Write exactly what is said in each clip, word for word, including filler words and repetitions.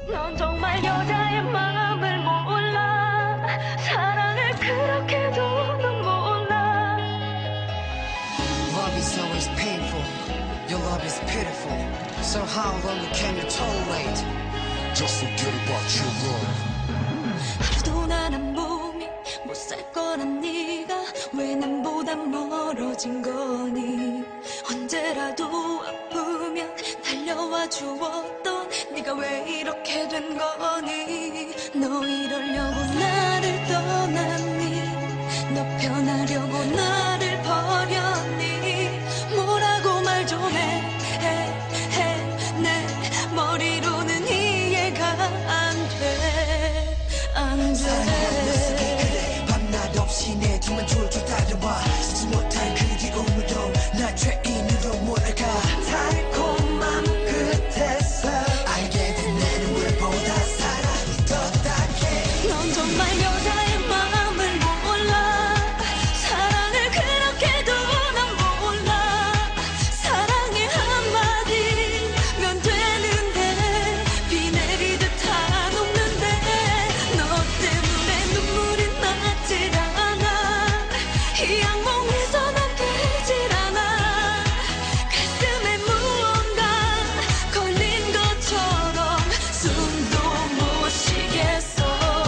넌 정말 여자의 마음을 몰라. 사랑을 그렇게도 넌 몰라. Love is always painful. Your love is pitiful. So how long can you tolerate? Just forget about your love. 하루도 난 한 몸이 못 살 거란 네가 왜 남보다 멀어진 거니? 언제라도 아프면 달려와 주었던 네가 왜 이렇게 된 거니? 너 이러려고 나를 떠났니? 너 변하려고 나를 버렸니? 뭐라고 말 좀 해, 해, 해. 내 머리로는 이해가 안 돼, 안 돼. 밤낮 없이 내 뒤만 줄줄 따라와. 쓰지 못할 그 기운으로 나 죄인으로 몰아가. 달콤한 끝에서 알게 된 내 눈물보다 사랑이 더 딱해. 넌 정말 여자의 마음을 몰라. 사랑을 그렇게도 난 몰라. 사랑의 한마디면 되는데 비 내리듯 다 녹는데 너 때문에 눈물이 나질 않아. 이 악몽에서 난 깨질 않아. 가슴에 무언가 걸린 것처럼 숨도 못 쉬겠어.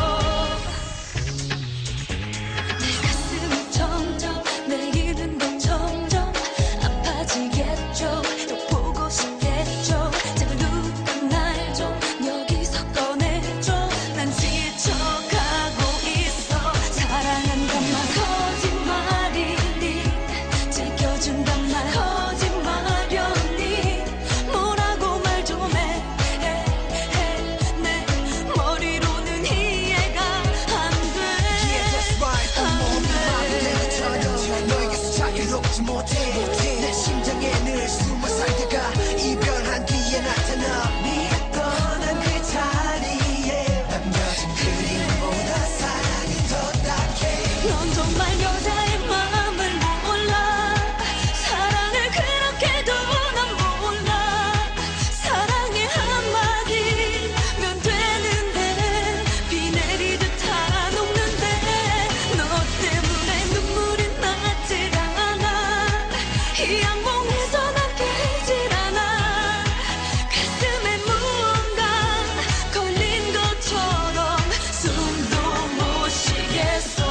내 가슴이 점점 내일은 더 점점 아파지겠죠. 또 보고 싶겠죠. 제발 누가 날 좀 여기서 꺼내줘. 난 지쳐가고 있어. 사랑한단 말 거짓말이니? 지켜준단 말 거짓말이었니? 뭐라고 말 좀 해, 해, 해. 내 머리로는 이해가 안 돼, Yeah, that's right. 온몸이 마비되어 전혀 너에게서 자유롭지 못해. 내 심장에 늘 숨어 살다가 이별한 뒤에 나타나. 네가 떠난 그 자리에 남겨진 그림보다 사랑이 더 딱해. 넌 정말 여자의 마음을 몰라. 사랑을 그렇게도 난 몰라. 사랑의 한마디면 되는데 비 내리듯 다 녹는데 너 때문에 눈물이 나질 않아. 이 악몽에서 난 깨질 않아. 가슴에 무언가 걸린 것처럼 숨도 못 쉬겠어.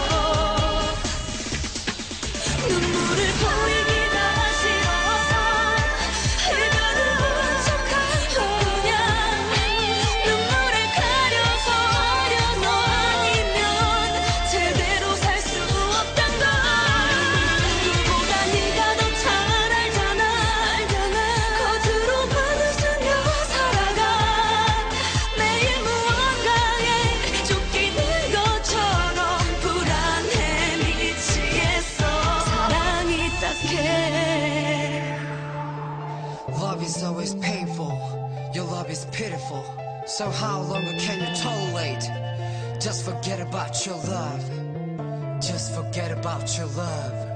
눈물을 보이기가 싫어서 이별을 부른 척하고 그냥 눈물을 가려서 어려서 아니면 제대로 살 수 없단 걸 누구보다 네가 더 잘 알잖아, 알잖아. 겉으로만 웃으며 살아가. 매일 무언가에 쫓기는 것처럼 불안해 미치겠어. 사랑이 딱해. Love is always painful. Your love is pitiful. So how longer can you tolerate? Just forget about your love. Just forget about your love.